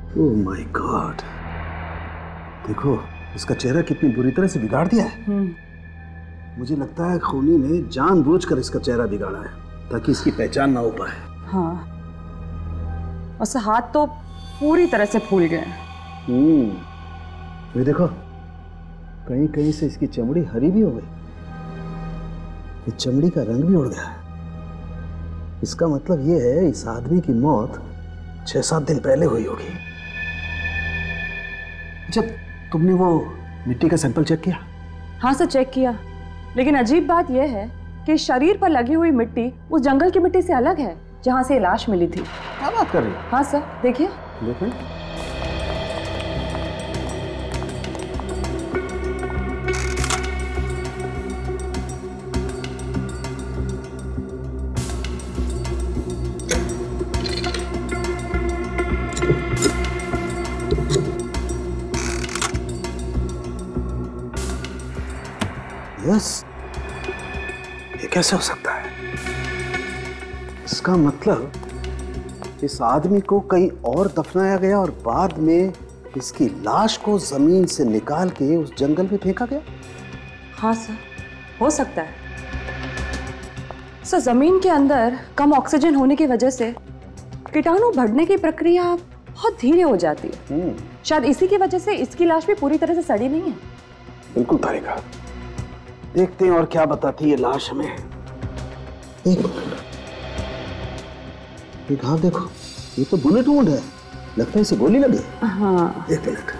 Oh my God, देखो इसका चेहरा कितनी बुरी तरह से बिगाड़ दिया है। मुझे लगता है खूनी ने जानबूझकर इसका चेहरा बिगाड़ा है ताकि इसकी पहचान ना हो पाए। हाँ, उसका हाथ तो पूरी तरह से फूल गए। ये देखो, कहीं कहीं से इसकी चमड़ी हरी भी हो गई, ये चमड़ी का रंग भी उड़ गया है। इसका मतलब ये है इस आदमी की मौत 6-7 दिन पहले हुई होगी। जब तुमने वो मिट्टी का सैंपल चेक किया? हाँ सर, चेक किया, लेकिन अजीब बात यह है कि शरीर पर लगी हुई मिट्टी उस जंगल की मिट्टी से अलग है जहाँ से लाश मिली थी। क्या बात कर रही हो? हाँ सर, देखिए। देखिए। यस, ये कैसे हो सकता है? इसका मतलब इस आदमी को कहीं और दफनाया गया और बाद में इसकी लाश को जमीन से निकाल के उस जंगल में फेंका गया। हाँ सर, हो सकता है सर। जमीन के अंदर कम ऑक्सीजन होने की वजह से कीटाणु बढ़ने की प्रक्रिया बहुत धीरे हो जाती है। शायद इसी की वजह से इसकी लाश भी पूरी तरह से सड़ी नहीं है। बिल्कुल तारिका, देखते हैं और क्या बताती है लाश हमें। एक मिनट, ये घाव देखो, ये तो बुलेट वुंड है, लगता है इसे गोली लगी। हाँ, एक मिनट।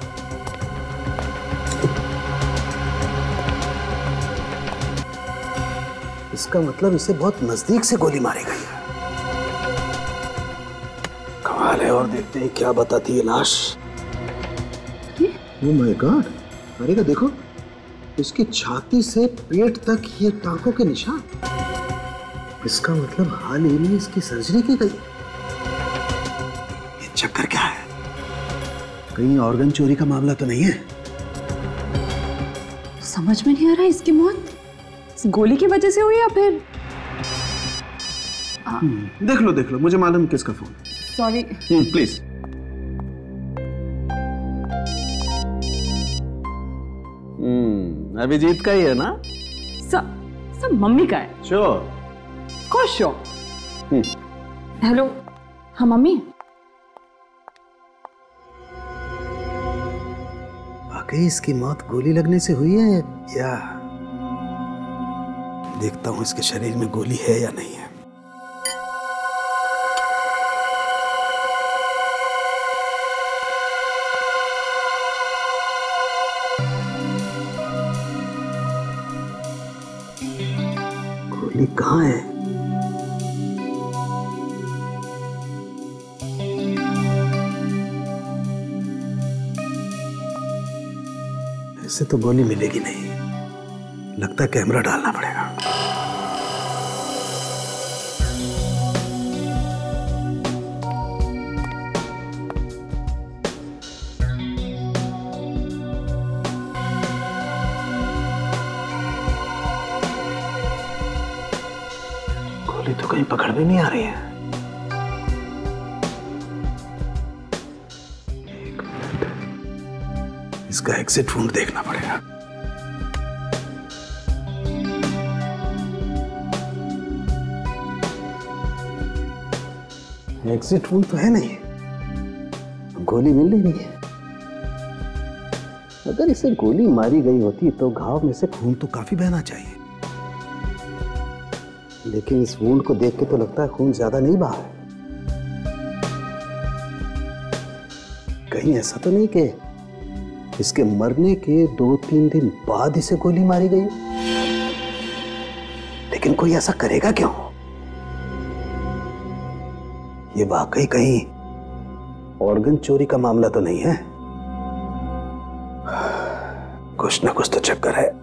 इसका मतलब इसे बहुत नजदीक से गोली मारी गई है। कमाल है, और देखते हैं क्या बताती है लाश। ओह माय गॉड, अरे देखो, इसकी छाती से पेट तक ये टांकों के निशान। इसका मतलब हाल ही में इसकी सर्जरी की गई। ये चक्कर क्या है? कहीं ऑर्गन चोरी का मामला तो नहीं है? समझ में नहीं आ रहा इसकी मौत इस गोली की वजह से हुई या फिर देख लो, मुझे मालूम किसका फोन। Sorry please. अभिजीत का ही है ना? सब मम्मी का है। श्योर? खुश हो? हेलो, हाँ मम्मी। वाकई इसकी मौत गोली लगने से हुई है या? देखता हूं इसके शरीर में गोली है या नहीं है। गोली कहाँ है? ऐसे तो गोली मिलेगी नहीं, लगता है कैमरा डालना पड़ेगा। गोली तो कहीं पकड़ में नहीं आ रही है। एक मिनट, इसका एग्जिट वुंड देखना पड़ेगा। एग्जिट वुंड तो है नहीं, गोली मिल नहीं रही है। अगर इसे गोली मारी गई होती तो घाव में से खून तो काफी बहना चाहिए, लेकिन इस वुंड को देख के तो लगता है खून ज्यादा नहीं बहा है। कहीं ऐसा तो नहीं कि इसके मरने के 2-3 दिन बाद इसे गोली मारी गई? लेकिन कोई ऐसा करेगा क्यों? ये वाकई कहीं ऑर्गन चोरी का मामला तो नहीं है? कुछ ना कुछ तो चक्कर है।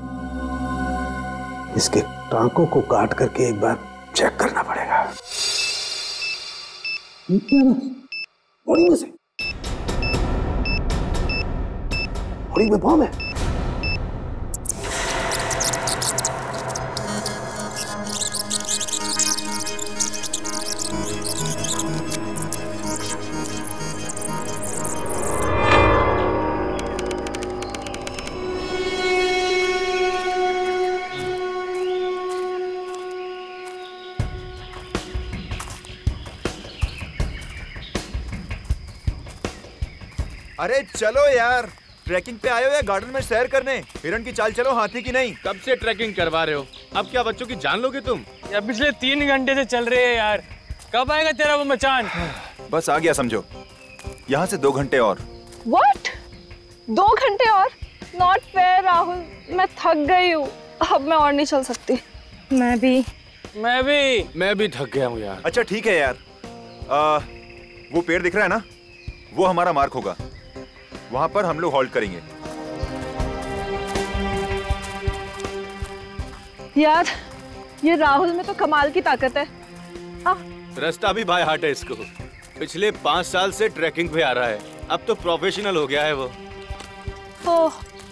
इसके टांकों को काट करके एक बार चेक करना पड़ेगा। बॉडी में से बॉडी में बॉम्ब है। अरे चलो यार, ट्रैकिंग पे आए हो या गार्डन में सैर करने? हिरण की चाल चलो, हाथी की नहीं। कब से ट्रैकिंग करवा रहे हो, अब क्या बच्चों की जान लोगे तुम? यार पिछले 3 घंटे से चल रहे हैं यार, कब आएगा तेरा वो मचान? बस आ गया समझो, यहाँ से 2 घंटे और। What? 2 घंटे और? Not fair राहुल, मैं थक गई हूँ, अब मैं और नहीं चल सकती। मैं भी थक गया हूँ यार। अच्छा ठीक है यार, वो पेड़ दिख रहा है ना, वो हमारा मार्क होगा, वहां पर हम लोग हॉल्ट करेंगे। यार ये राहुल में तो कमाल की ताकत है। रास्ता भी बाय हार्ट है इसको, पिछले 5 साल से ट्रैकिंग पे आ रहा है, अब तो प्रोफेशनल हो गया है वो। ओह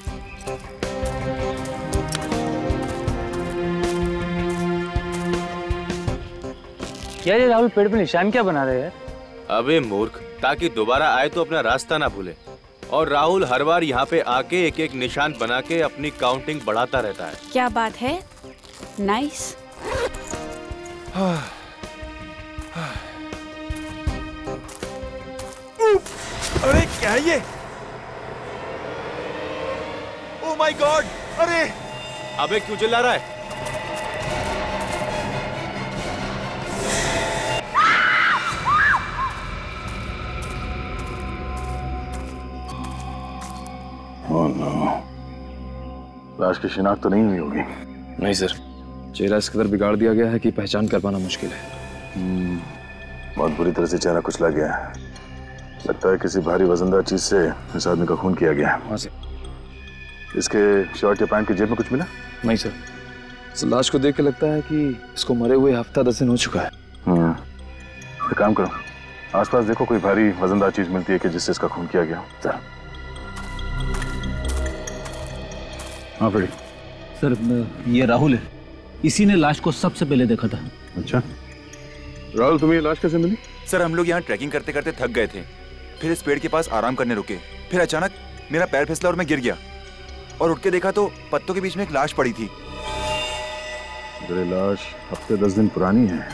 क्या ये राहुल पेड़ पे निशान क्या बना रहे हैं? अबे मूर्ख, ताकि दोबारा आए तो अपना रास्ता ना भूले। और राहुल हर बार यहाँ पे आके एक एक निशान बना के अपनी काउंटिंग बढ़ाता रहता है। क्या बात है, नाइस। अरे क्या है ये? Oh my god! अरे अबे क्यों चिल्ला रहा है? लाश की शिनाख्त तो नहीं हुई होगी? नहीं सर, चेहरा इस कदर बिगाड़ दिया गया है कि पहचान कर पाना मुश्किल है। बहुत बुरी तरह से चेहरा कुचला गया है, लगता है किसी भारी वजनदार चीज से इस आदमी का खून किया गया। वहाँ से इसके शर्ट या पैंट की जेब में कुछ मिला? नहीं सर, इस लाश को देख के लगता है कि इसको मरे हुए हफ्ता 10 दिन हो चुका है। एक काम करो, आसपास देखो कोई भारी वजनदार चीज मिलती है कि जिससे इसका खून किया गया। जरा। हाँ फ्रेडी। सर ये राहुल है, इसी ने लाश को सबसे पहले देखा था। अच्छा राहुल, तुम्हें ये लाश कैसे मिली? सर हम लोग यहाँ ट्रैकिंग करते करते थक गए थे, फिर इस पेड़ के पास आराम करने रुके, फिर अचानक मेरा पैर फिसला और मैं गिर गया, और उठ के देखा तो पत्तों के बीच में एक लाश पड़ी थी। अरे लाश हफ्ते 10 दिन पुरानी है,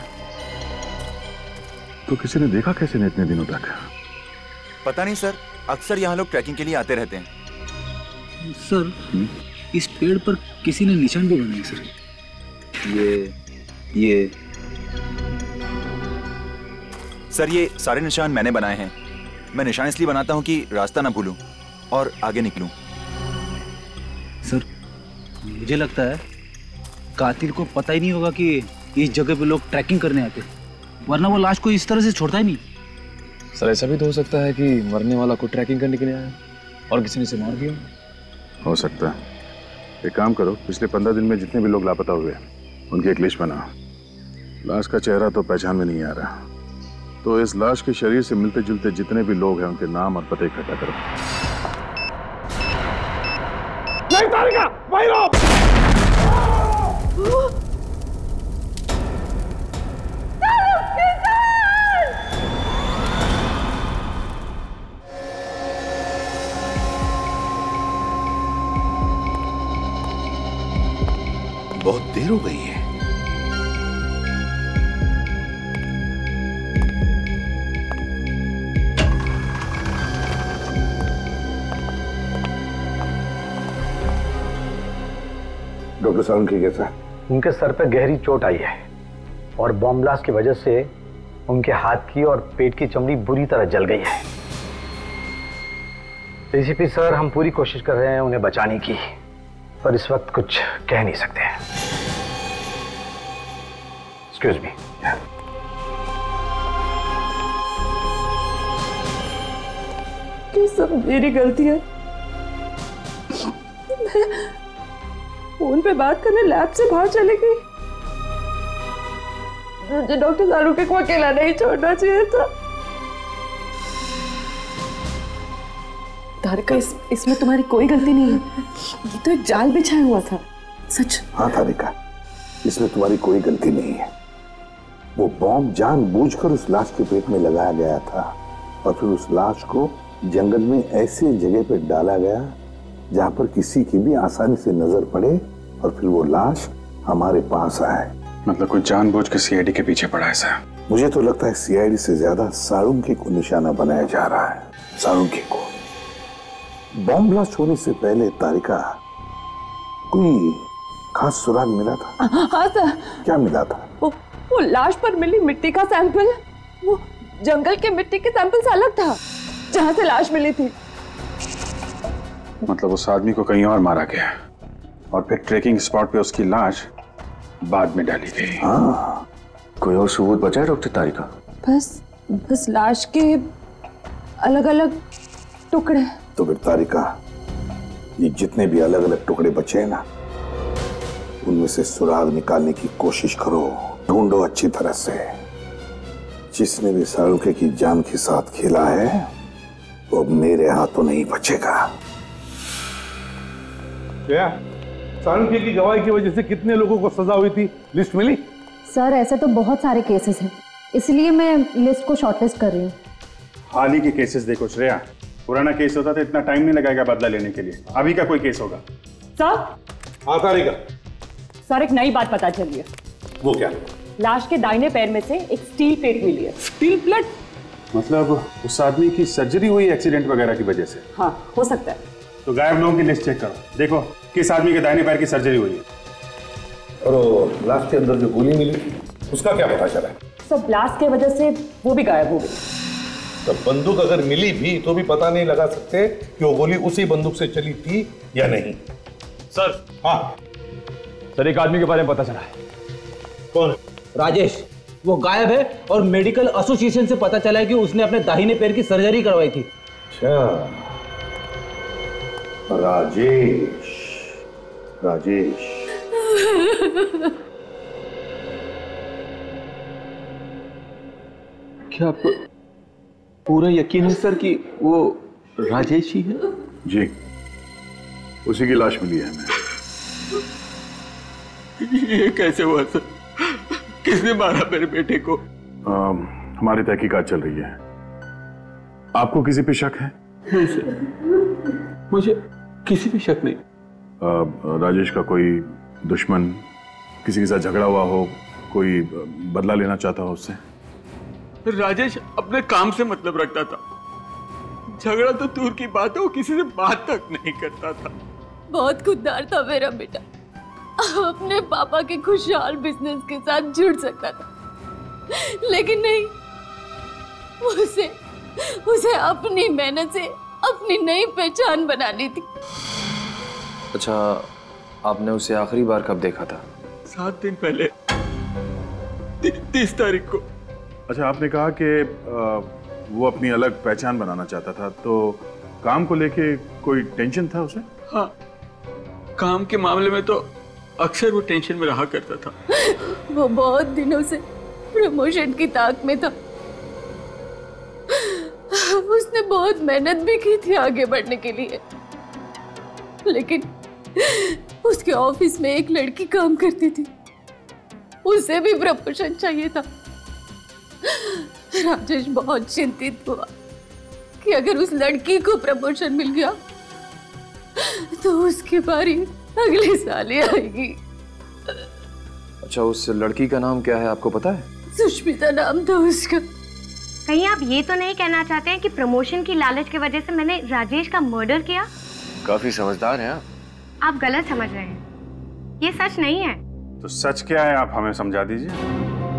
तो किसी ने देखा कैसे नहीं इतने दिनों तक? पता नहीं सर, अक्सर यहाँ लोग ट्रैकिंग के लिए आते रहते हैं। सर इस पेड़ पर किसी ने निशान भी बनाए सर। ये सर ये सारे निशान मैंने बनाए हैं। मैं निशान इसलिए बनाता हूँ कि रास्ता ना भूलूं और आगे निकलूं। सर मुझे लगता है कातिल को पता ही नहीं होगा कि इस जगह पे लोग ट्रैकिंग करने आते, वरना वो लाश को इस तरह से छोड़ता ही नहीं। सर ऐसा भी तो हो सकता है कि मरने वाला को ट्रैकिंग करने के लिए आया और किसी ने इसे मार दिया। हो सकता है। एक काम करो, पिछले 15 दिन में जितने भी लोग लापता हुए उनकी एक लिस्ट बना। लाश का चेहरा तो पहचान में नहीं आ रहा, तो इस लाश के शरीर से मिलते जुलते जितने भी लोग हैं उनके नाम और पते इकट्ठा करो। नहीं तारिका, वहीं रहो। बहुत देर हो गई है। डॉक्टर साहब की कैसा है? उनके सर पे गहरी चोट आई है और बॉम्ब ब्लास्ट की वजह से उनके हाथ की और पेट की चमड़ी बुरी तरह जल गई है। डीसीपी सर, हम पूरी कोशिश कर रहे हैं उन्हें बचाने की, पर इस वक्त कुछ कह नहीं सकते हैं। Excuse me. ये सब मेरी गलती है। फोन पे बात करने लैब से बाहर चली गई। मुझे डॉक्टर शाहरुख को अकेला नहीं छोड़ना चाहिए था। तारिका, इसमें तुम्हारी कोई गलती नहीं है, ये तो एक जाल बिछाया हुआ था। सच। हाँ तारिका, इसमें तुम्हारी कोई गलती नहीं है। वो बॉम्ब जानबूझकर उस लाश के पेट में लगाया गया था और फिर उस लाश को जंगल में ऐसे जगह पे डाला गया जहां पर किसी की भी आसानी से नजर पड़े और फिर वो लाश हमारे पास आए। मतलब कोई जानबूझ के सीआईडी के पीछे पड़ा है सर? मुझे तो लगता है सीआईडी से ज्यादा साळुंखे को निशाना बनाया जा रहा है। साळुंखे को। बॉम्ब ब्लास्ट होने से पहले तारिका कोई खास सुराग मिला था? हाँ सर। क्या मिला था? वो लाश पर मिली मिट्टी का सैंपल वो जंगल के मिट्टी के सैंपल से अलग था जहाँ से लाश मिली थी। मतलब उस आदमी को कहीं और मारा गया और फिर ट्रेकिंग स्पॉट पे उसकी लाश बाद में डाली गई। हाँ, कोई और सबूत बचा है डॉक्टर तारिका? बस लाश के अलग अलग टुकड़े। तो फिर तारिका, ये जितने भी अलग अलग टुकड़े बचे हैं ना, उनमें से सुराग निकालने की कोशिश करो, ढूंढो अच्छी तरह से। जिसने भी सारुके की जान के साथ खेला है वो मेरे हाथों नहीं बचेगा। क्या सारुके की गवाही की वजह से कितने लोगों को सजा हुई थी, लिस्ट मिली? सर ऐसे तो बहुत सारे केसेस हैं, इसलिए मैं लिस्ट को शॉर्टलिस्ट कर रही हूँ। हाल ही के केसेस देखो श्रेया, पुराना केस होता तो इतना टाइम नहीं लगेगा बदला लेने के लिए। अभी का कोई केस होगा? सर। हाँ तारिका। सर एक नई बात पता चली है। वो क्या? लाश के दाहिने पैर में से एक स्टील प्लेट मिली है। Steel plate? मतलब उस आदमी की सर्जरी हुई एक्सीडेंट वगैरह की वजह से? हाँ हो सकता है। तो गायब लोगों की लिस्ट चेक करो, देखो किस आदमी के दाहिने पैर की सर्जरी हुई है। और लाश के अंदर जो गोली मिली थी उसका क्या पता चला? सर ब्लास्ट की वजह से वो भी गायब हो गई। तो बंदूक अगर मिली भी तो भी पता नहीं लगा सकते कि वो गोली उसी बंदूक से चली थी या नहीं। सर। हाँ सर, एक आदमी के बारे में पता चला है। कौन? राजेश। वो गायब है और मेडिकल एसोसिएशन से पता चला है कि उसने अपने दाहिने पैर की सर्जरी करवाई थी। अच्छा, राजेश। क्या आपको पूरा यकीन है सर कि वो राजेश ही है? जी, उसी की लाश मिली है हमें। ये कैसे हुआ सर? किसने मारा मेरे बेटे को? हमारी तहकीकात चल रही है। आपको किसी पे शक है? नहीं सर, मुझे किसी पे शक नहीं। राजेश का कोई दुश्मन, किसी के साथ झगड़ा हुआ हो, कोई बदला लेना चाहता हो उससे? राजेश अपने काम से मतलब रखता था, झगड़ा तो दूर की बात है, वो किसी से बात तक नहीं करता था। बहुत खुददार था मेरा बेटा, अपने पापा के खुशहाल बिजनेस के साथ जुड़ सकता था, लेकिन नहीं, उसे अपनी मेहनत से अपनी नई पहचान बनानी थी। अच्छा, आपने उसे आखिरी बार कब देखा था? 7 दिन पहले, 30 तारीख को। अच्छा, आपने कहा कि वो अपनी अलग पहचान बनाना चाहता था, तो काम को लेके कोई टेंशन था उसे? हाँ, काम के मामले में तो अक्सर वो टेंशन में रहा करता था। वो बहुत दिनों से प्रमोशन की ताक में था। उसने बहुत मेहनत भी की थी आगे बढ़ने के लिए, लेकिन उसके ऑफिस में एक लड़की काम करती थी, उसे भी प्रमोशन चाहिए था। राजेश बहुत चिंतित हुआ कि अगर उस लड़की को प्रमोशन मिल गया तो उसकी बारी अगले साल ही आएगी। अच्छा, उस लड़की का नाम क्या है, आपको पता है? सुष्मिता नाम था उसका। कहीं आप ये तो नहीं कहना चाहते हैं कि प्रमोशन की लालच की वजह से मैंने राजेश का मर्डर किया? काफी समझदार हैं आप गलत समझ रहे हैं, ये सच नहीं है। तो सच क्या है, आप हमें समझा दीजिए।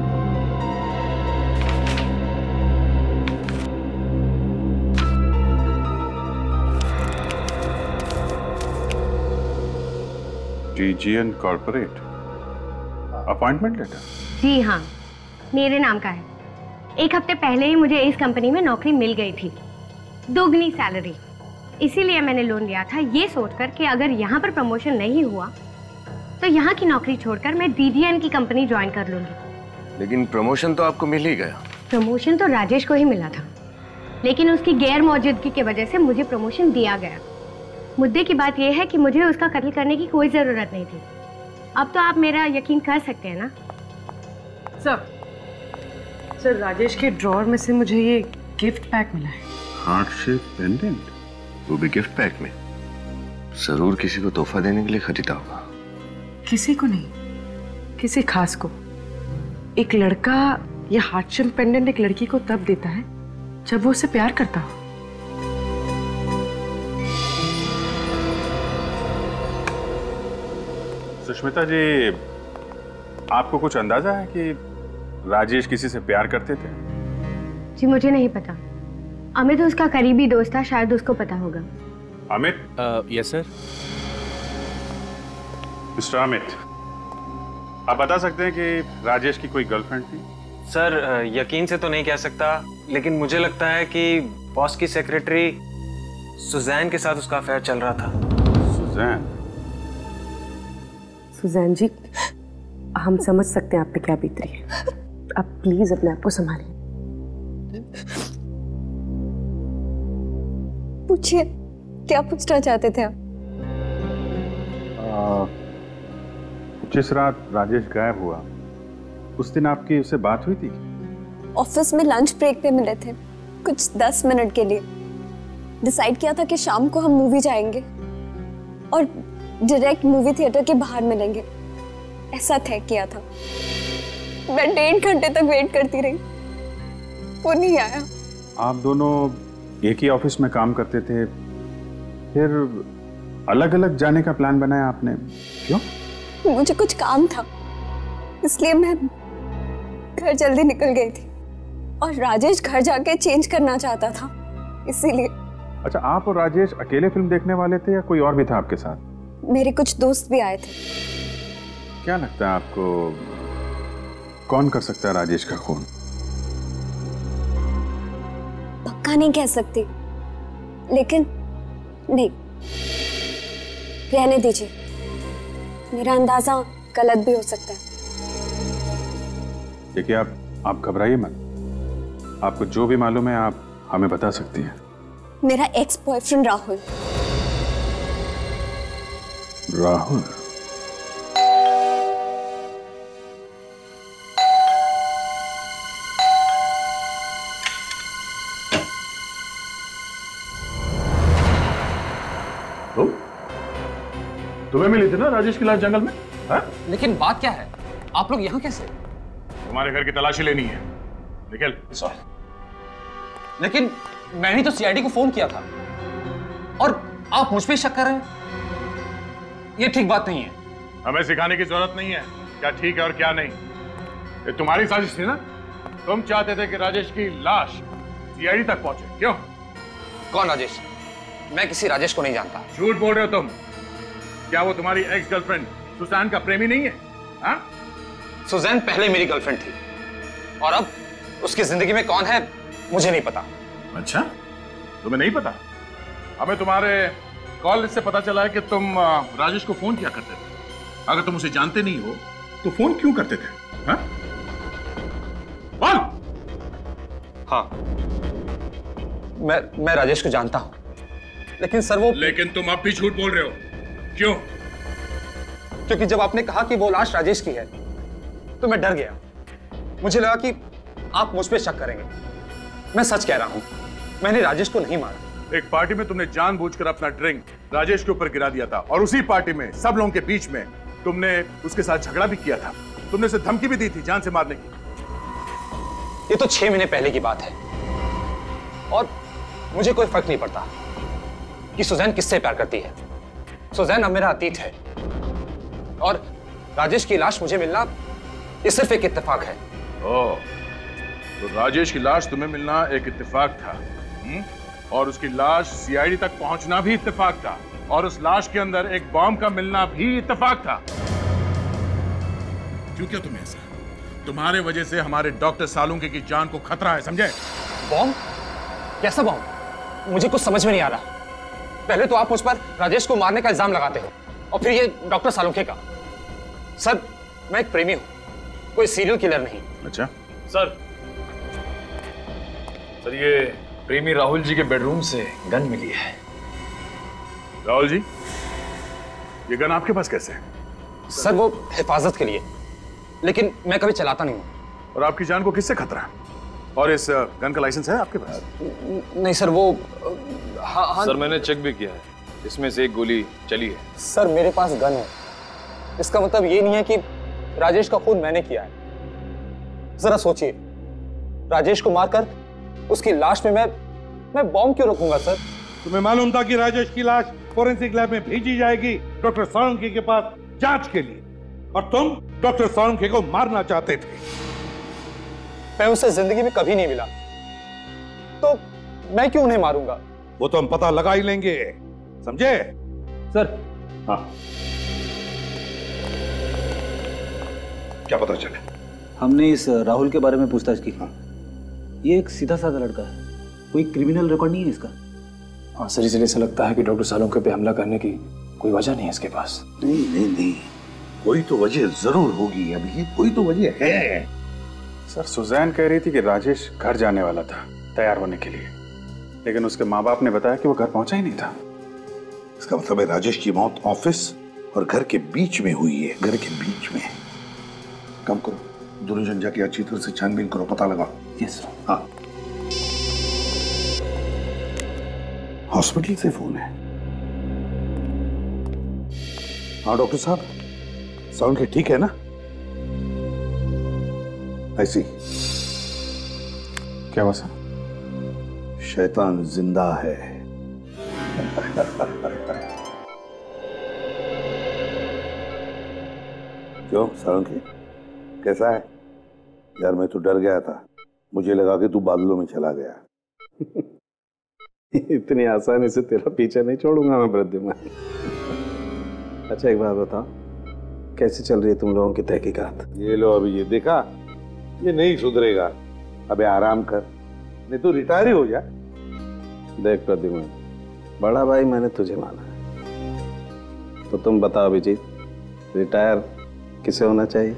TGN corporate appointment letter? जी हाँ, मेरे नाम का है। 1 हफ्ते पहले ही मुझे इस कंपनी में नौकरी मिल गई थी, दोगुनी सैलरी। इसीलिए मैंने लोन लिया था, ये सोचकर कि अगर यहाँ पर प्रमोशन नहीं हुआ तो यहाँ की नौकरी छोड़कर मैं DGN की कंपनी ज्वाइन कर लूंगी। लेकिन प्रमोशन तो आपको मिल ही गया। प्रमोशन तो राजेश को ही मिला था, लेकिन उसकी गैर मौजूदगी की वजह से मुझे प्रमोशन दिया गया। मुद्दे की बात यह है कि मुझे उसका कत्ल करने की कोई जरूरत नहीं थी। अब तो आप मेरा यकीन कर सकते हैं ना? सर, राजेश के ड्रॉअर में से मुझे ये गिफ्ट पैक मिला है। हार्ट शेप पेंडेंट, वो भी गिफ्ट पैक में? जरूर किसी को तोहफा देने के लिए खरीदा होगा। किसी को नहीं, किसी खास को। एक लड़का ये हार्ट शेप पेंडेंट एक लड़की को तब देता है जब वो उसे प्यार करता हो। सुष्मिता जी, आपको कुछ अंदाजा है कि राजेश किसी से प्यार करते थे? जी मुझे नहीं पता। अमित उसका करीबी दोस्त था, शायद उसको पता होगा। Amit? Yes sir. Mister Amit, आप बता सकते हैं कि राजेश की कोई गर्लफ्रेंड थी? सर यकीन से तो नहीं कह सकता, लेकिन मुझे लगता है कि बॉस की सेक्रेटरी सुजैन के साथ उसका अफेयर चल रहा था। सुजैन? सुजैन जी, हम समझ सकते हैं आप पे क्या बीत रही है। आप प्लीज अपने आप को संभालिए। पूछिए, क्या पूछना चाहते थे आप? जिस रात राजेश गायब हुआ, उस दिन आपकी उससे बात हुई थी? ऑफिस में लंच ब्रेक पे मिले थे, कुछ 10 मिनट के लिए। डिसाइड किया था कि शाम को हम मूवी जाएंगे और डायरेक्ट मूवी थिएटर के बाहर मिलेंगे, ऐसा तय किया था। मैं 1.5 घंटे तक वेट करती रही, वो नहीं आया। आप दोनों एक ही ऑफिस में काम करते थे, फिर अलग अलग जाने का प्लान बनाया आपने, क्यों? मुझे कुछ काम था, इसलिए मैं घर जल्दी निकल गई थी और राजेश घर जाके चेंज करना चाहता था, इसीलिए। अच्छा, आप और राजेश अकेले फिल्म देखने वाले थे या कोई और भी था आपके साथ? मेरे कुछ दोस्त भी आए थे। क्या लगता है आपको, कौन कर सकता है राजेश का खून? पक्का नहीं कह सकती, लेकिन नहीं, रहने दीजिए, मेरा अंदाजा गलत भी हो सकता है। देखिए, आप घबराइए मत। आपको जो भी मालूम है आप हमें बता सकती हैं। मेरा एक्स बॉयफ्रेंड राहुल। राहुल? तुम्हें मिली थी ना राजेश की लाश जंगल में? हा? लेकिन बात क्या है, आप लोग यहाँ कैसे? तुम्हारे घर की तलाशी लेनी है, निकल। लेकिन मैंने तो सीआईडी को फोन किया था और आप मुझ पे शक कर रहे हैं, ये ठीक बात नहीं है। हमें सिखाने की जरूरत नहीं है क्या ठीक है और क्या नहीं। ये तुम्हारी साजिश थी ना? तुम चाहते थे कि राजेश की लाश सीआईडी तक पहुंचे, क्यों? कौन राजेश? मैं किसी राजेश को नहीं जानता। झूठ बोल रहे हो तुम। क्या वो तुम्हारी एक्स गर्लफ्रेंड सुजैन का प्रेमी नहीं है? हा? सुजैन पहले मेरी गर्लफ्रेंड थी और अब उसकी जिंदगी में कौन है मुझे नहीं पता। अच्छा, तुम्हें नहीं पता? हमें तुम्हारे कॉल लिस्ट से पता चला है कि तुम राजेश को फोन किया करते थे। अगर तुम उसे जानते नहीं हो तो फोन क्यों करते थे? हा? बोल। हाँ, मैं राजेश को जानता हूं, लेकिन सर वो। लेकिन तुम अब भी झूठ बोल रहे हो, क्यों? क्योंकि जब आपने कहा कि वो लाश राजेश की है तो मैं डर गया। मुझे लगा कि आप मुझ पे शक करेंगे। मैं सच कह रहा हूं, मैंने राजेश को नहीं मारा। एक पार्टी में तुमने जानबूझकर अपना ड्रिंक राजेश के ऊपर गिरा दिया था और उसी पार्टी में सब लोगों के बीच में तुमने उसके साथ झगड़ा भी किया था। तुमने उसे धमकी भी दी थी जान से मारने की। ये तो 6 महीने पहले की बात है और मुझे कोई फर्क नहीं पड़ता कि सुजैन किससे प्यार करती है। सुजैन अब मेरा अतीत है और राजेश की लाश मुझे मिलना ये सिर्फ एक इत्तेफाक है। ओह, तो राजेश की लाश तुम्हें मिलना एक इत्तेफाक था, और उसकी लाश सीआईडी तक पहुंचना भी इत्तेफाक था, और उस लाश के अंदर एक बॉम्ब का मिलना भी इत्तेफाक था। क्यों किया तुमने ऐसा? तुम्हारे वजह से हमारे डॉक्टर सालुंके की जान को खतरा है, समझे? बॉम्ब? कैसा बॉम्ब? मुझे कुछ समझ में नहीं आ रहा। पहले तो आप मुझ पर राजेश को मारने का इल्जाम लगाते हो और फिर ये डॉक्टर सालुंके का। सर, मैं एक प्रेमी हूं, कोई सीरियल किलर नहीं। अच्छा सर, ये प्रेमी राहुल जी के बेडरूम से गन मिली है। राहुल जी, ये गन आपके पास कैसे है? सर, वो हिफाजत के लिए, लेकिन मैं कभी चलाता नहीं हूं। और आपकी जान को किससे खतरा है? और इस गन का लाइसेंस है आपके पास? नहीं सर, वो हाँ। सर, मैंने चेक भी किया है, इसमें से एक गोली चली है। सर, मेरे पास गन है, इसका मतलब ये नहीं है कि राजेश का खून मैंने किया है। जरा सोचिए, राजेश को मारकर उसकी लाश में मैं बॉम्ब क्यों रखूंगा? सर, तुम्हें मालूम था कि राजेश की लाश फोरेंसिक लैब में भेजी जाएगी डॉक्टर सालुंके के पास, जांच के लिए, और तुम डॉक्टर सोलंकी को मारना चाहते थे। मैं उसे जिंदगी में कभी नहीं मिला, तो मैं क्यों उन्हें मारूंगा? वो तो हम पता लगा ही लेंगे, समझे? सर। हाँ, क्या पता चला? हमने इस राहुल के बारे में पूछताछ की। ये एक सीधा साधा लड़का है, कोई क्रिमिनल रिकॉर्ड नहीं है इसका। हाँ सर, इसलिए ऐसा लगता है कि डॉक्टर सोलंकी पे हमला करने की कोई वजह नहीं है इसके पास। नहीं नहीं नहीं, कोई तो वजह जरूर होगी अभी, कोई तो वजह है। सर, सुजैन कह रही थी कि राजेश घर जाने वाला था तैयार होने के लिए, लेकिन उसके माँ बाप ने बताया कि वो घर पहुंचा ही नहीं था। इसका मतलब है राजेश की मौत ऑफिस और घर के बीच में हुई है। घर के बीच में। काम करो, दोनों जन जाके अच्छी तरह से छानबीन करो, पता लगाओ। Yes sir. हाँ, हॉस्पिटल से फोन है। हाँ डॉक्टर साहब, सोलंकी ठीक है ना? ऐसी क्या हुआ सर? शैतान जिंदा है। क्यों सोलंकी, कैसा है? यार मैं तो डर गया था, मुझे लगा कि तू बादलों में चला गया। इतनी आसानी से तेरा पीछा नहीं छोड़ूंगा मैं प्रद्युम्न। अच्छा एक बात बताओ, कैसे चल रही है तुम लोगों की तहकीकात? ये लो अभी, ये देखा, ये नहीं सुधरेगा। अबे आराम कर, नहीं तो रिटायर ही हो जा। देख प्रद्युम्न, बड़ा भाई मैंने तुझे माना है, तो तुम बताओ अभिजीत, रिटायर किसे होना चाहिए?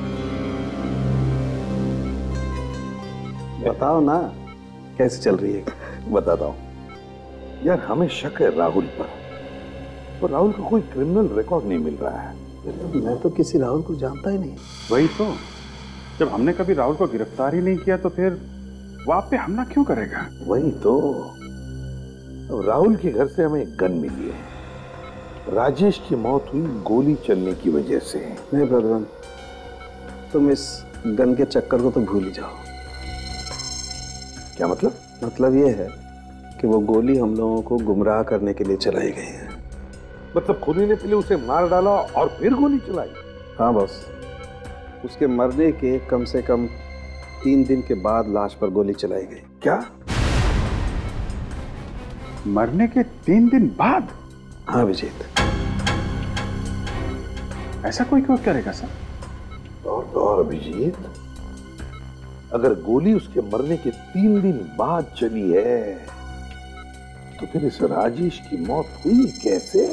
बताओ ना, कैसे चल रही है? बताता हूँ यार, हमें शक है राहुल पर, और राहुल का कोई क्रिमिनल रिकॉर्ड नहीं मिल रहा है। मैं तो किसी राहुल को जानता ही नहीं। वही तो, जब हमने कभी राहुल को गिरफ्तार ही नहीं किया तो फिर वो आप पे हमला क्यों करेगा? वही तो, अब राहुल के घर से हमें एक गन मिली है। राजेश की मौत हुई गोली चलने की वजह से। नहीं प्रद्युम्न, तुम इस गन के चक्कर को तो भूल ही जाओ। क्या मतलब? मतलब ये है कि वो गोली हम लोगों को गुमराह करने के लिए चलाई गई है। मतलब खुनी ने पहले उसे मार डाला और फिर गोली चलाई? हाँ बॉस, उसके मरने के कम से कम 3 दिन के बाद लाश पर गोली चलाई गई। क्या? मरने के 3 दिन बाद? हाँ अभिजीत। ऐसा कोई क्यों करेगा सर? और अभिजीत, अगर गोली उसके मरने के 3 दिन बाद चली है, तो फिर इस राजेश की मौत हुई कैसे?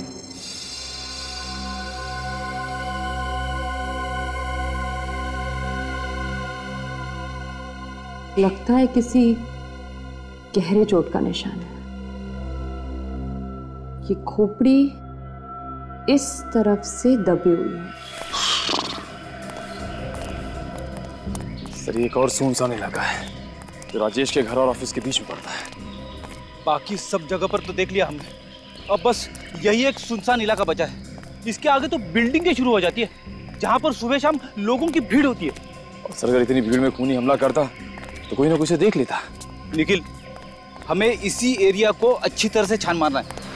लगता है किसी गहरे चोट का निशान है। ये खोपड़ी इस तरफ से दबी हुई है। सर, एक और सुनसान इलाका है जो राजेश के घर और ऑफिस के बीच में पड़ता है। बाकी सब जगह पर तो देख लिया हमने, अब बस यही एक सुनसान इलाका बचा है। इसके आगे तो बिल्डिंगें शुरू हो जाती है, जहाँ पर सुबह शाम लोगों की भीड़ होती है। और सर, अगर इतनी भीड़ में खूनी हमला करता तो कोई ना कोई उसे देख लेता। निखिल, हमें इसी एरिया को अच्छी तरह से छान मारना है।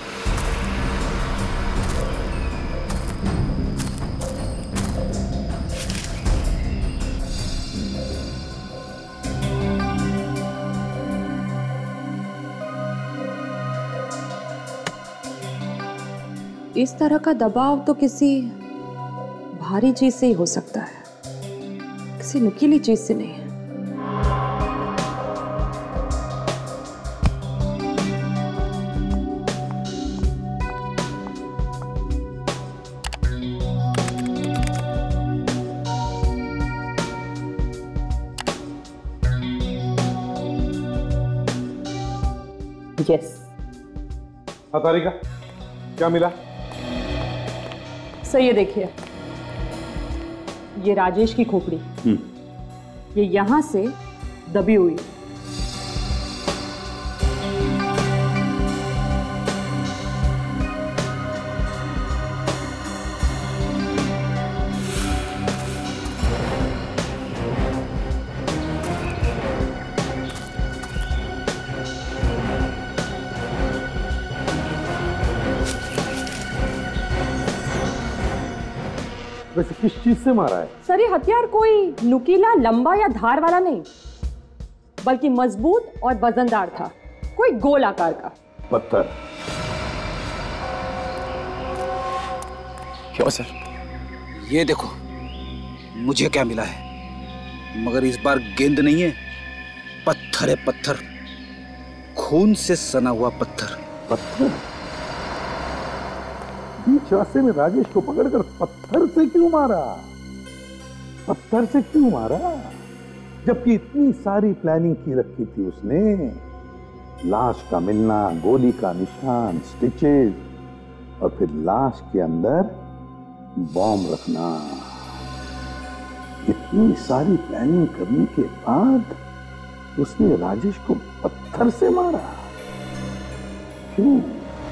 इस तरह का दबाव तो किसी भारी चीज से ही हो सकता है, किसी नुकीली चीज से नहीं है। यस। हाँ तारिका, क्या मिला? सर ये देखिए, ये राजेश की खोपड़ी, ये यहां से दबी हुई है। वैसे किस चीज से मारा है? सर, ये हथियार कोई नुकीला, लंबा या धार वाला नहीं, बल्कि मजबूत और वजनदार था, कोई गोल आकार का पत्थर। क्यों सर? ये देखो मुझे क्या मिला है, मगर इस बार गेंद नहीं है, पत्थर है, पत्थर, खून से सना हुआ पत्थर। पत्थर? बीच रास्ते में राजेश को पकड़कर पत्थर से क्यों मारा? पत्थर से क्यों मारा? जबकि इतनी सारी प्लानिंग की रखी थी उसने। लाश का मिलना, गोली का निशान, स्टिचेस, और फिर लाश के अंदर बॉम्ब रखना। इतनी सारी प्लानिंग करने के बाद उसने राजेश को पत्थर से मारा। क्यों?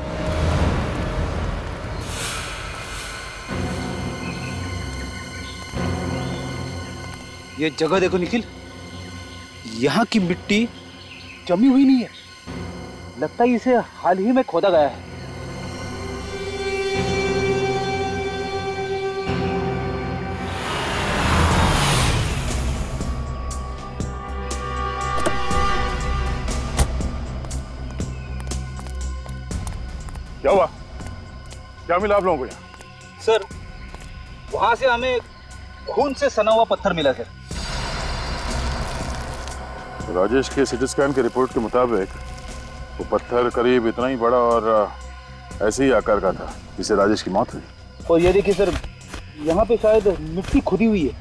ये जगह देखो निखिल, यहाँ की मिट्टी जमी हुई नहीं है, लगता है इसे हाल ही में खोदा गया है। क्या हुआ? क्या मिला आप लोगों को यहाँ? सर, वहां से हमें खून से सना हुआ पत्थर मिला सर। राजेश के सिटी स्कैन के रिपोर्ट के मुताबिक वो पत्थर करीब इतना ही बड़ा और ऐसे ही आकार का था जिससे राजेश की मौत हुई। और ये देखिए सर, यहाँ पे शायद मिट्टी खुदी हुई है।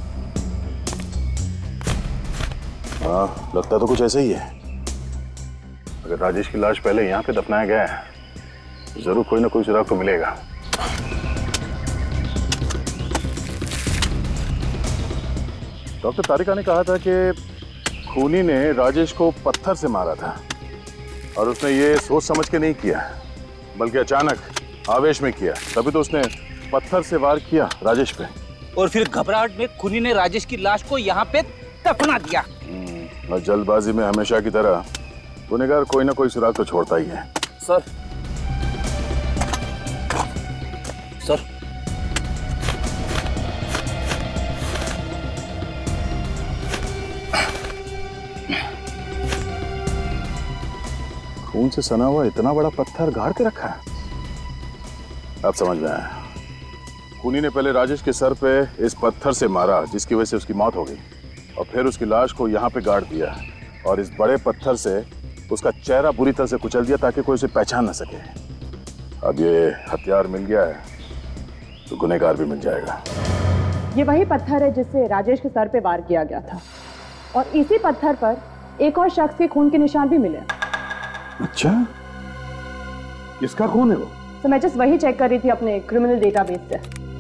हाँ, लगता तो कुछ ऐसा ही है। अगर राजेश की लाश पहले यहाँ पे दफनाया गया है तो जरूर कोई ना कोई सुराग तो मिलेगा। डॉक्टर तारिका ने कहा था कि खूनी ने राजेश को पत्थर से मारा था और उसने ये सोच समझ के नहीं किया, बल्कि अचानक आवेश में किया। तभी तो उसने पत्थर से वार किया राजेश पे, और फिर घबराहट में खूनी ने राजेश की लाश को यहाँ पे दफना दिया। और जल्दबाजी में हमेशा की तरह गुनहगार कोई ना कोई सुराग तो छोड़ता ही है। सर, सर, खून से सना हुआ इतना बड़ा पत्थर गाड़ के रखा है। अब समझ में आया, खूनी ने पहले राजेश के सर पे इस पत्थर से मारा जिसकी वजह से उसकी मौत हो गई, और फिर उसकी लाश को यहाँ पे गाड़ दिया और इस बड़े पत्थर से उसका चेहरा बुरी तरह से कुचल दिया ताकि कोई उसे पहचान ना सके। अब ये हथियार मिल गया है तो गुनहगार भी मिल जाएगा। ये वही पत्थर है जिससे राजेश के सर पे वार किया गया था, और इसी पत्थर पर एक और शख्स के खून के निशान भी मिले। अच्छा, किसका खून है वो? तो मैं जस्ट वही चेक कर रही थी अपने क्रिमिनल डेटाबेस से।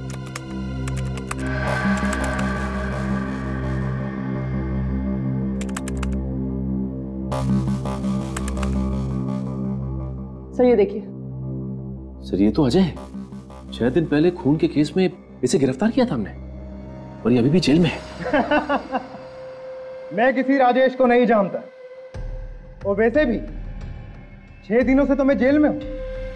सर ये देखिए। सर ये तो अजय है। 6 दिन पहले खून के केस में इसे गिरफ्तार किया था हमने, और ये अभी भी जेल में है। मैं किसी राजेश को नहीं जानता, और वैसे भी 6 दिनों से तो मैं जेल में हूं।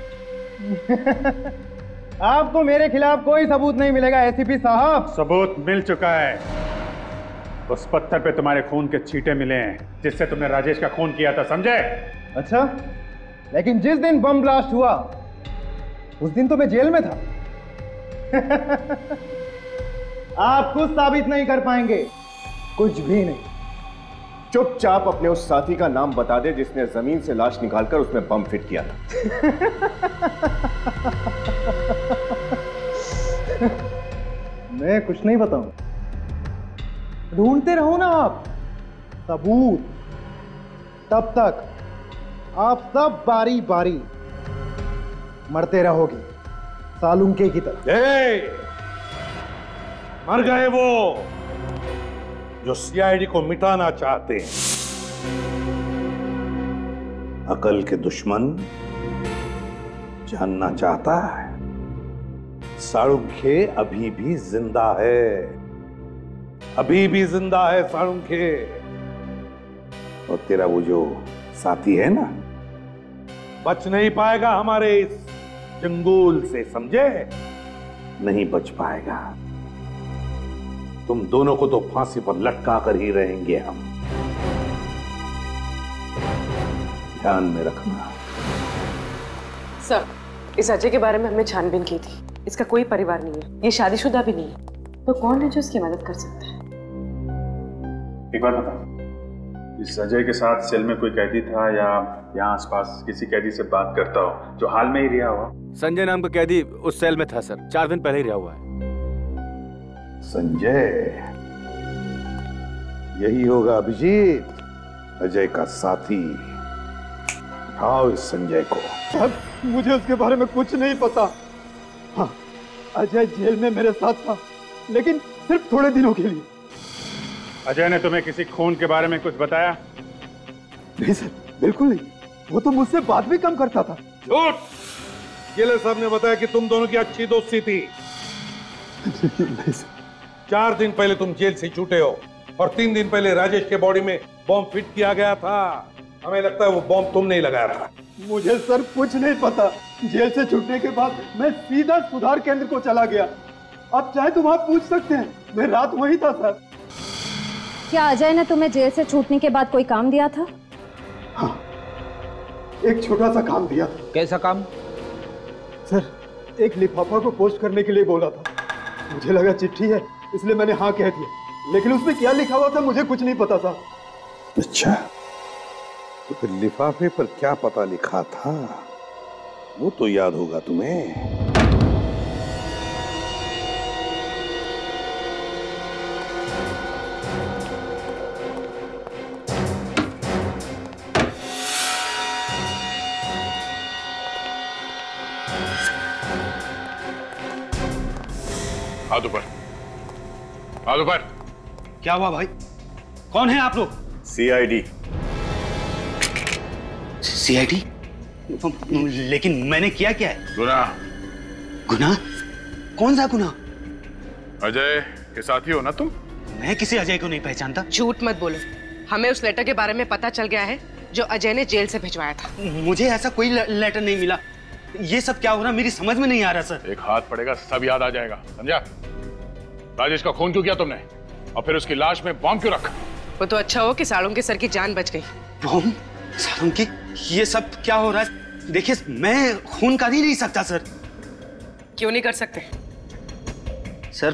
आपको मेरे खिलाफ कोई सबूत नहीं मिलेगा एसीपी साहब। सबूत मिल चुका है। उस पत्थर पे तुम्हारे खून के छींटे मिले हैं जिससे तुमने राजेश का खून किया था, समझे? अच्छा, लेकिन जिस दिन बम ब्लास्ट हुआ उस दिन तो मैं जेल में था। आप कुछ साबित नहीं कर पाएंगे, कुछ भी नहीं। चुपचाप अपने उस साथी का नाम बता दे जिसने जमीन से लाश निकालकर उसमें बम फिट किया था। मैं कुछ नहीं बताऊं। ढूंढते रहो ना आप सबूत, तब तक आप सब बारी बारी मरते रहोगे सालुंके की तरह। मर गए वो जो सीआईडी को मिटाना चाहते हैं। अकल के दुश्मन जानना चाहता है साळुंखे अभी भी जिंदा है, अभी भी जिंदा है साळुंखे। और तेरा वो जो साथी है ना, बच नहीं पाएगा हमारे इस चंगुल से, समझे? नहीं बच पाएगा। तुम दोनों को तो फांसी पर लटका कर ही रहेंगे हम। ध्यान में रखना। सर, इस अजय के बारे में हमने छानबीन की थी। इसका कोई परिवार नहीं है, ये शादीशुदा भी नहीं है, तो कौन है जो इसकी मदद कर सकता है? एक बात बताओ, इस अजय के साथ सेल में कोई कैदी था या यहाँ आसपास किसी कैदी से बात करता हो जो हाल में ही रिहा हुआ? संजय नाम का कैदी उस सेल में था सर, 4 दिन पहले ही रिहा हुआ है। संजय, यही होगा अभिजीत, अजय का साथी। उठाओ इस संजय को। सर, मुझे उसके बारे में कुछ नहीं पता। हाँ, अजय जेल में मेरे साथ था, लेकिन सिर्फ थोड़े दिनों के लिए। अजय ने तुम्हें किसी खून के बारे में कुछ बताया? नहीं सर, बिल्कुल नहीं। वो तो मुझसे बात भी कम करता था। झूठ! जेलर साहब ने बताया कि तुम दोनों की अच्छी दोस्ती थी। नहीं सर। 4 दिन पहले तुम जेल से छूटे हो और 3 दिन पहले राजेश के बॉडी में बॉम्ब फिट किया गया था। हमें लगता है वो बॉम्ब तुमने ही लगाया था। मुझे सर कुछ नहीं पता। जेल से छूटने के बाद मैं सीधा सुधार केंद्र को चला गया। आप चाहे तो वहां पूछ सकते हैं, मैं रात वहीं था सर। क्या अजय ने तुम्हें जेल से छूटने के बाद कोई काम दिया था? हाँ, एक छोटा सा काम दिया था। कैसा काम? सर, एक लिफाफा को पोस्ट करने के लिए बोला था। मुझे लगा चिट्ठी है, इसलिए मैंने हाँ कह दिया, लेकिन उसमें क्या लिखा हुआ था मुझे कुछ नहीं पता था। अच्छा, तो फिर लिफाफे पर क्या पता लिखा था वो तो याद होगा तुम्हें। हाथ ऊपर, हाथ ऊपर। क्या हुआ भाई? कौन है आप लोग? सीआईडी। सीआईडी? लेकिन मैंने किया क्या है? गुनाह। गुनाह? कौन सा गुनाह? अजय के साथी हो ना तुम? मैं किसी अजय को नहीं पहचानता। झूठ मत बोलो, हमें उस लेटर के बारे में पता चल गया है जो अजय ने जेल से भिजवाया था। मुझे ऐसा कोई लेटर नहीं मिला। ये सब क्या हो रहा मेरी समझ में नहीं आ रहा सर। एक हाथ पड़ेगा सब याद आ जाएगा, समझा? राजेश का खून क्यों किया तुमने और फिर उसकी लाश में बॉम्ब क्यों रखा? वो तो अच्छा हो कि सालों के सर की जान बच गई। बॉम्ब? सालों की? ये सब क्या हो रहा है? देखिए, मैं खून कर ही नहीं सकता सर। क्यों नहीं कर सकते? सर,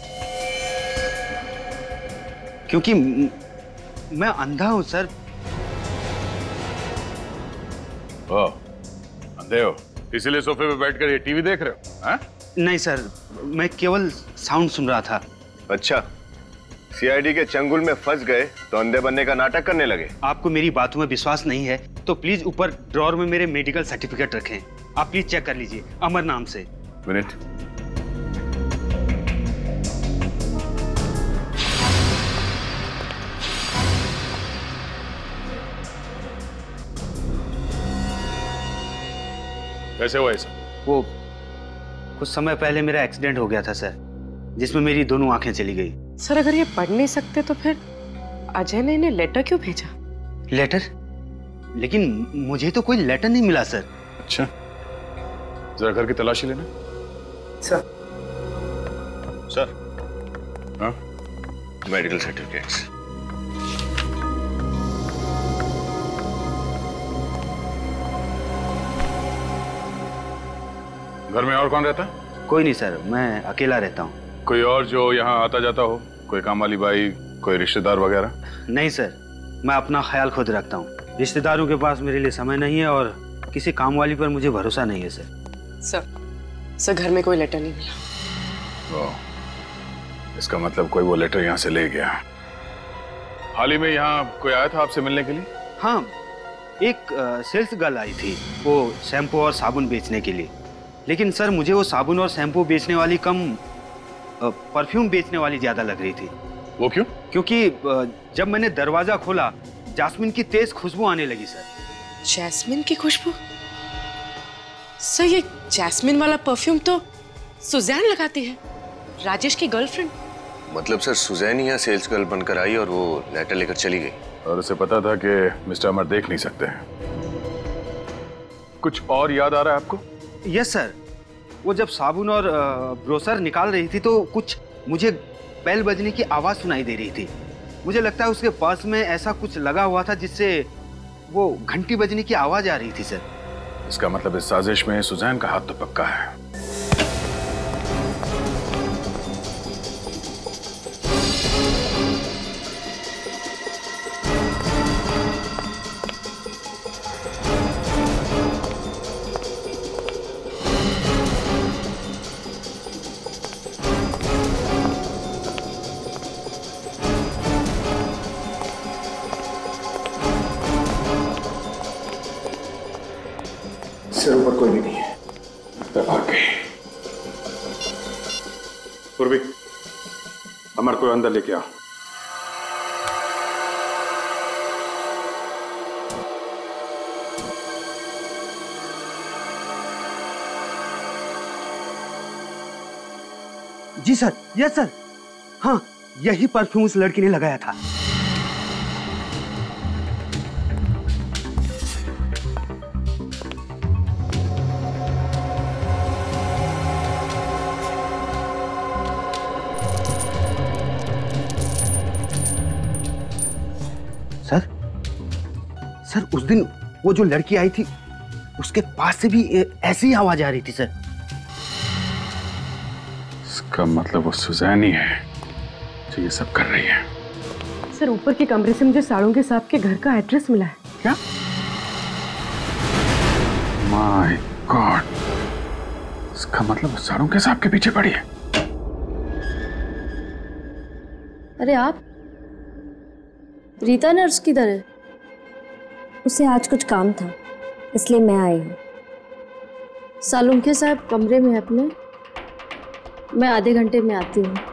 क्योंकि मैं अंधा हूं सर। अंधे हो इसीलिए सोफे पे बैठकर ये टीवी देख रहे हो? हाँ? नहीं सर, मैं केवल साउंड सुन रहा था। अच्छा, सीआईडी के चंगुल में फंस गए तो अंधे बनने का नाटक करने लगे। आपको मेरी बातों में विश्वास नहीं है तो प्लीज ऊपर ड्रॉर में मेरे मेडिकल सर्टिफिकेट रखें। आप प्लीज चेक कर लीजिए, अमर नाम से। मिनट। कैसे हुआ ऐसा? वो कुछ समय पहले मेरा एक्सीडेंट हो गया था सर, जिसमें मेरी दोनों आंखें चली गई। सर, अगर ये पढ़ नहीं सकते तो फिर अजय ने इन्हें लेटर क्यों भेजा? लेटर? लेकिन मुझे तो कोई लेटर नहीं मिला सर। अच्छा, जरा घर की तलाशी लेना। सर। सर। हाँ? Medical certificates. घर में और कौन रहता है? कोई नहीं सर, मैं अकेला रहता हूँ। कोई और जो यहाँ आता जाता हो? कोई काम वाली बाई, कोई रिश्तेदार वगैरह? नहीं सर, मैं अपना ख्याल खुद रखता हूँ। रिश्तेदारों के पास मेरे लिए समय नहीं है और किसी काम वाली पर मुझे भरोसा नहीं है सर। सर, घर में कोई लेटर नहीं मिला। इसका मतलब कोई वो लेटर यहाँ से ले गया। हाल ही में यहाँ कोई आया था आपसे मिलने के लिए? हाँ, एक सेल्स गर्ल आई थी, वो शैम्पू और साबुन बेचने के लिए। लेकिन सर, मुझे वो साबुन और शैम्पू बेचने वाली कम परफ्यूम बेचने वाली ज्यादा लग रही थी। वो क्यों? क्योंकि जब मैंने दरवाजा खोला, जास्मिन की तेज खुशबू आने लगी सर। जैस्मिन की खुशबू? सर, ये जैस्मिन वाला परफ्यूम तो सुजैन लगाती है, राजेश की गर्लफ्रेंड। मतलब सर, सुजैन यहाँ सेल्स गर्ल बनकर आई और वो लेटर लेकर चली गई। और उसे पता था कि मिस्टर अमर देख नहीं सकते हैं। कुछ और याद आ रहा है आपको? यस सर, वो जब साबुन और ब्रोसर निकाल रही थी तो कुछ मुझे बेल बजने की आवाज सुनाई दे रही थी। मुझे लगता है उसके पर्स में ऐसा कुछ लगा हुआ था जिससे वो घंटी बजने की आवाज आ रही थी सर। इसका मतलब इस साजिश में सुजैन का हाथ तो पक्का है। सिर ऊपर कोई भी नहीं है। भाग गई। पूर्वी, हमारे को अंदर लेके आओ। जी सर, यस सर। हाँ, यही परफ्यूम उस लड़की ने लगाया था। सर उस दिन वो जो लड़की आई थी उसके पास से भी ऐसी ही आवाज आ रही थी सर। इसका मतलब वो सुजैन ही है जो ये सब कर रही है। सर ऊपर के कमरे से मुझे साड़ों साहब के घर का एड्रेस मिला है। क्या? माय गॉड, इसका मतलब साड़ों के साहब के पीछे पड़ी है। अरे आप, रीता नर्स किधर है? उसे आज कुछ काम था इसलिए मैं आई हूँ। सालुंखे साहब कमरे में अपने, मैं आधे घंटे में आती हूँ।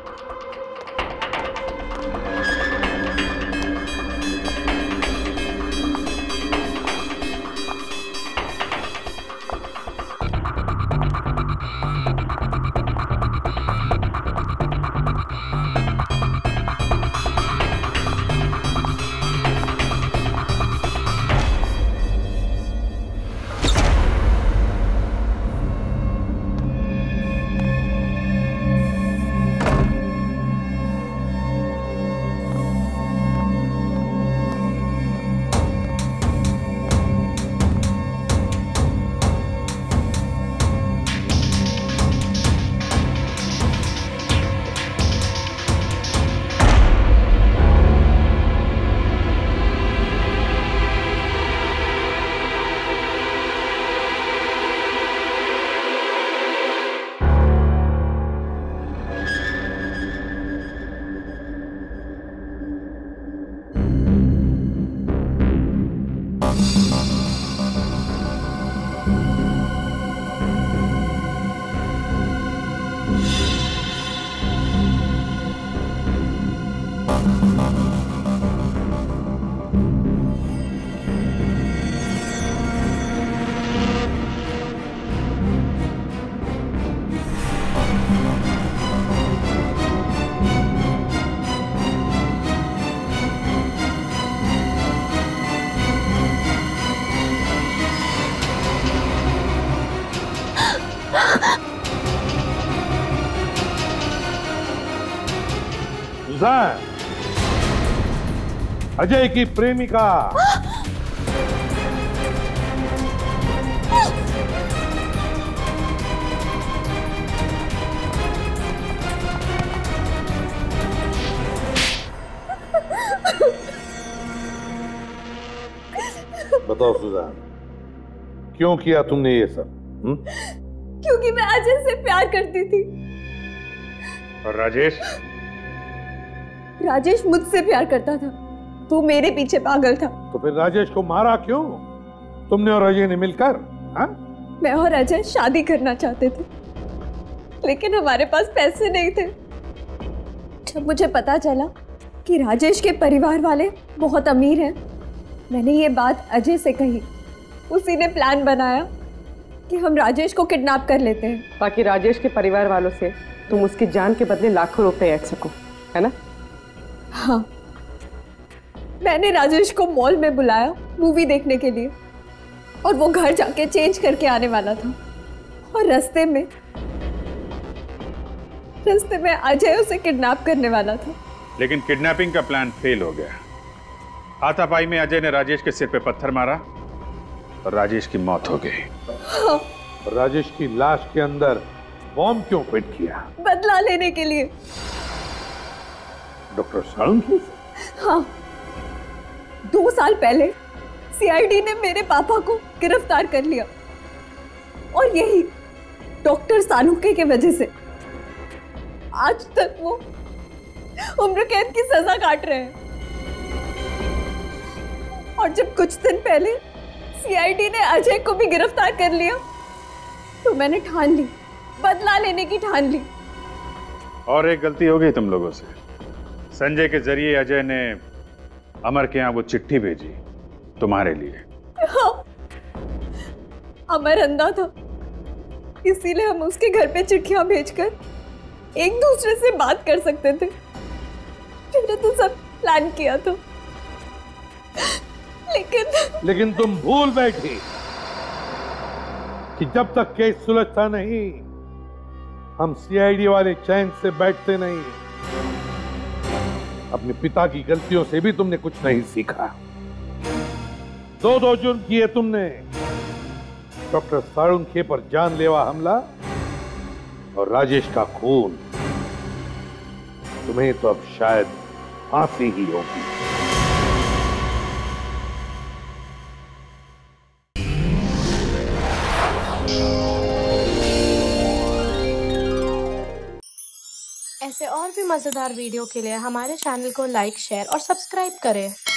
अजय की प्रेमिका बताओ सुजान, क्यों किया तुमने ये सब? क्योंकि मैं अजय से प्यार करती थी। और राजेश? राजेश मुझसे प्यार करता था, तू मेरे पीछे पागल था। तो फिर राजेश को मारा क्यों तुमने और अजय ने मिलकर? हाँ? मैं और अजय शादी करना चाहते थे, लेकिन हमारे पास पैसे नहीं थे। जब मुझे पता चला कि राजेश के परिवार वाले बहुत अमीर हैं, मैंने ये बात अजय से कही। उसी ने प्लान बनाया कि हम राजेश को किडनैप कर लेते हैं, ताकि राजेश के परिवार वालों से तुम उसकी जान के बदले लाखों रुपए ऐंठ सको, है ना? हाँ, मैंने राजेश को मॉल में बुलाया मूवी देखने के लिए, और वो घर जाके चेंज करके आने वाला था। और रास्ते में रास्ते में अजय उसे किडनैप करने वाला था। लेकिन किडनैपिंग का प्लान फेल हो गया। हाथापाई में अजय ने राजेश के सिर पे पत्थर मारा और राजेश की मौत हो गई। हाँ। राजेश की लाश के अंदर बॉम्ब क्यों फिट किया? बदला लेने के लिए। डॉक्टर साळुंखे? हाँ, 2 साल पहले सीआईडी ने मेरे पापा को गिरफ्तार कर लिया और यही डॉक्टर साळुंखे की वजह से आज तक वो उम्र कैद की सजा काट रहे हैं। और जब कुछ दिन पहले सीआईडी ने अजय को भी गिरफ्तार कर लिया तो मैंने ठान ली, बदला लेने की ठान ली। और एक गलती हो गई तुम लोगों से। संजय के जरिए अजय ने अमर के यहाँ वो चिट्ठी भेजी तुम्हारे लिए। हाँ, अमर अंधा था, इसीलिए हम उसके घर पे चिट्ठियां भेजकर एक दूसरे से बात कर सकते थे। मैंने तो सब प्लान किया था, लेकिन तुम भूल बैठी कि जब तक केस सुलझता नहीं हम सीआईडी वाले चैन से बैठते नहीं। अपने पिता की गलतियों से भी तुमने कुछ नहीं सीखा। 2 जुर्म किए तुमने, डॉक्टर साळुंखे पर जानलेवा हमला और राजेश का खून। तुम्हें तो अब शायद फांसी ही होगी। ऐसे और भी मजेदार वीडियो के लिए हमारे चैनल को लाइक, शेयर और सब्सक्राइब करें।